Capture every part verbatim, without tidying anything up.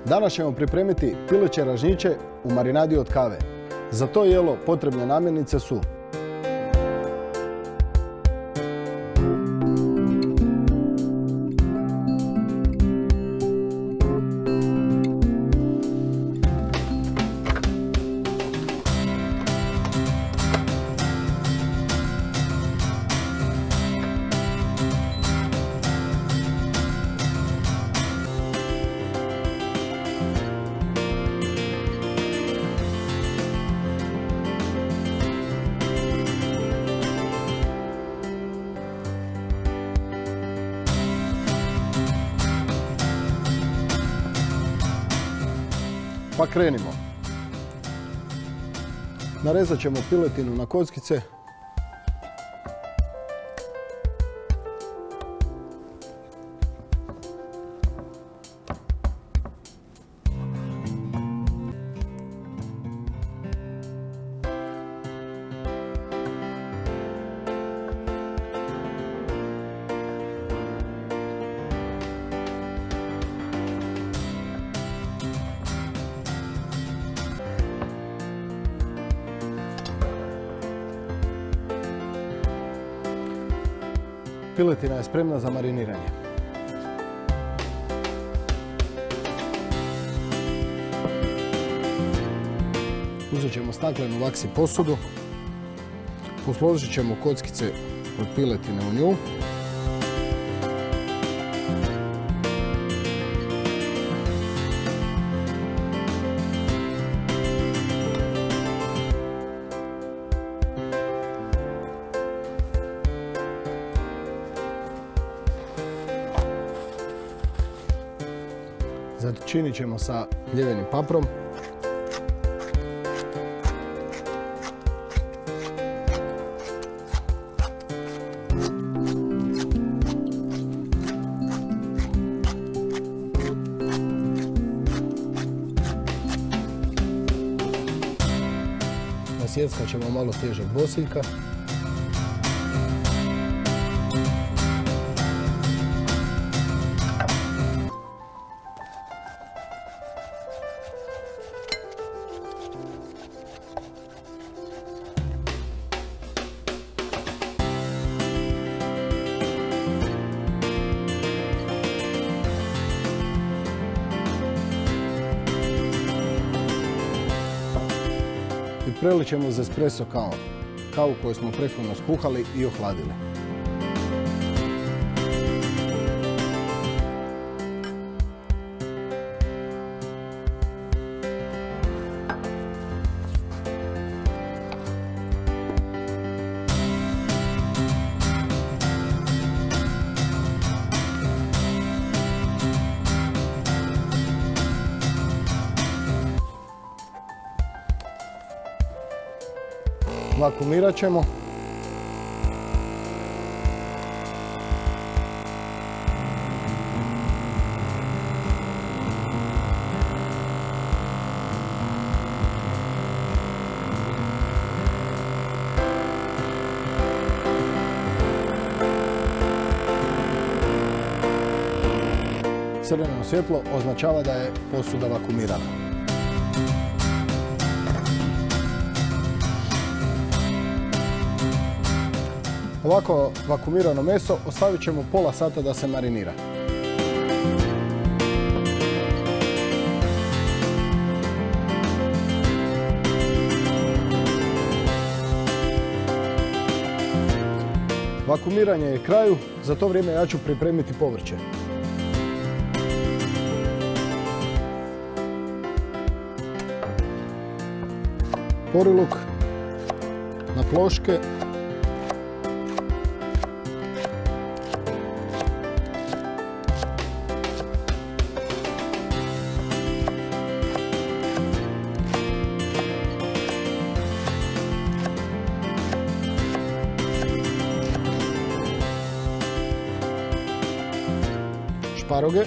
Danas ćemo pripremiti pileće ražnjiće u marinadi od kave. Za to jelo potrebne namirnice su Pa krenimo. Narezat ćemo piletinu na kockice. Piletina je spremna za mariniranje. Uzet ćemo staklenu vaksi posudu, posložit ćemo kockice od piletine u nju. Začinit ćemo sa ljevenim paprom. Nasjeckat ćemo malo svježeg bosiljka. I prelit ćemo uz espresso kavu, kavu koju smo prethodno skuhali i ohladili. Vakuumirat ćemo. Crveno svjetlo označava da je posuda vakuumirana. Ovako vakuumirano meso ostavit ćemo pola sata da se marinira. Vakuumiranje je kraju, za to vrijeme ja ću pripremiti povrće. Poriluk na ploške. Šparoge.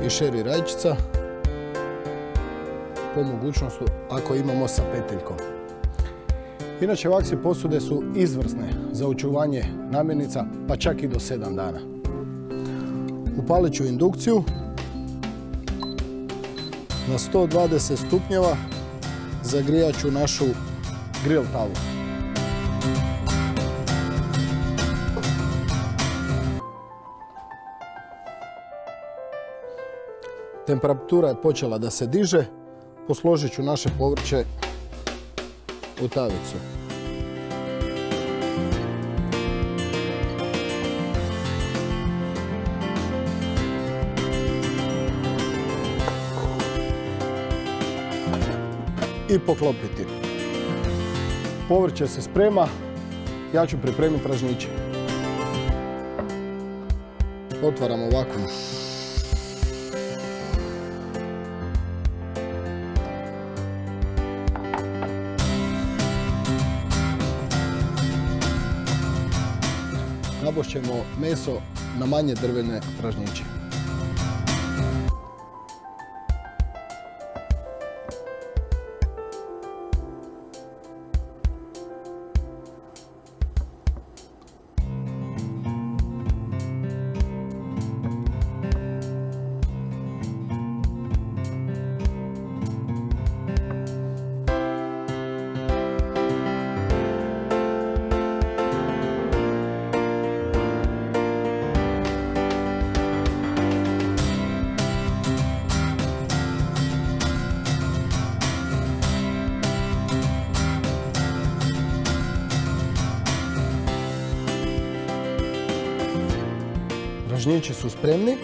i šeri rajčica, po mogućnosti ako imamo sa peteljkom. Inače, vaksi posude su izvrsne za očuvanje namirnica, pa čak i do sedam dana. Upalit ću indukciju na sto dvadeset stupnjeva, zagrijat ću našu grill tavu. Temperatura je počela da se diže, posložit ću naše povrće u tavicu. I poklopiti. Povrće se sprema, ja ću pripremiti ražnjiće. Otvaramo ovako. Nabošćemo meso na manje drvene ražnjiće. Ražnjići su spremni.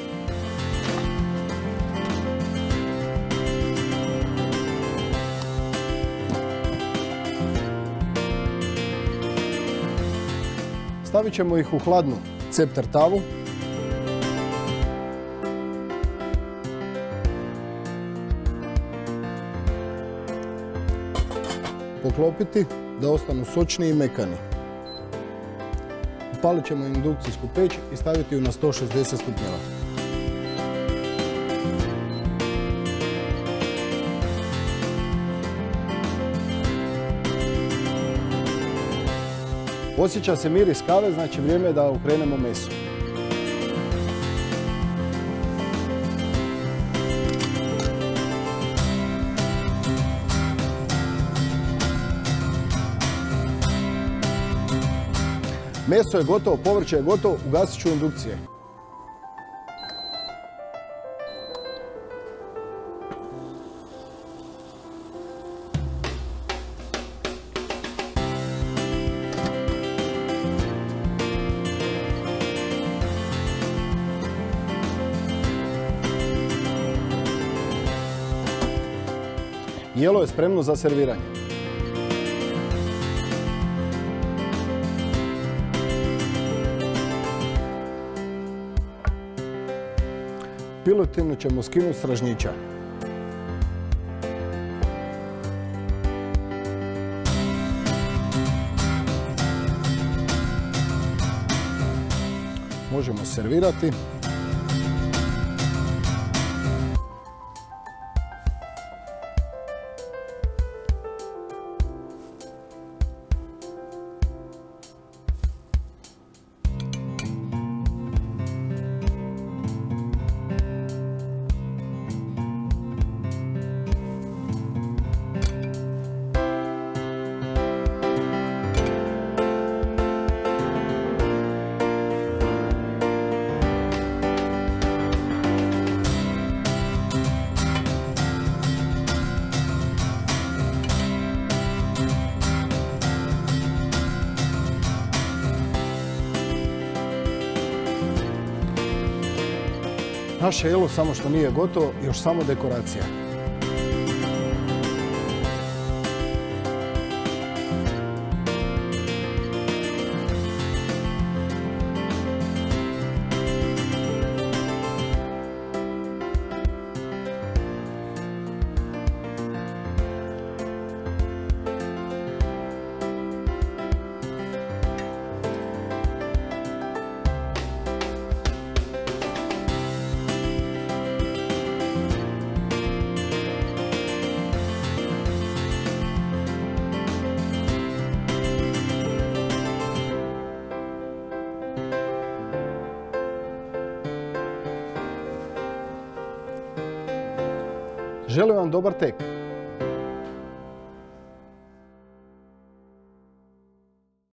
Stavit ćemo ih u hladnu cepter tavu. Poklopiti da ostanu sočni i mekani. Upalit ćemo indukcijsku peć i staviti ju na sto šezdeset stupnjeva. Osjeća se miris kave, znači vrijeme je da okrenemo meso. Meso je gotovo, povrće je gotovo, ugasit ću indukcije. Jelo je spremno za serviranje. Piletinu ćemo skinuti s ražnjića. Možemo servirati. Naše jelo samo što nije gotovo, još samo dekoracija. Želim vam dobar tek.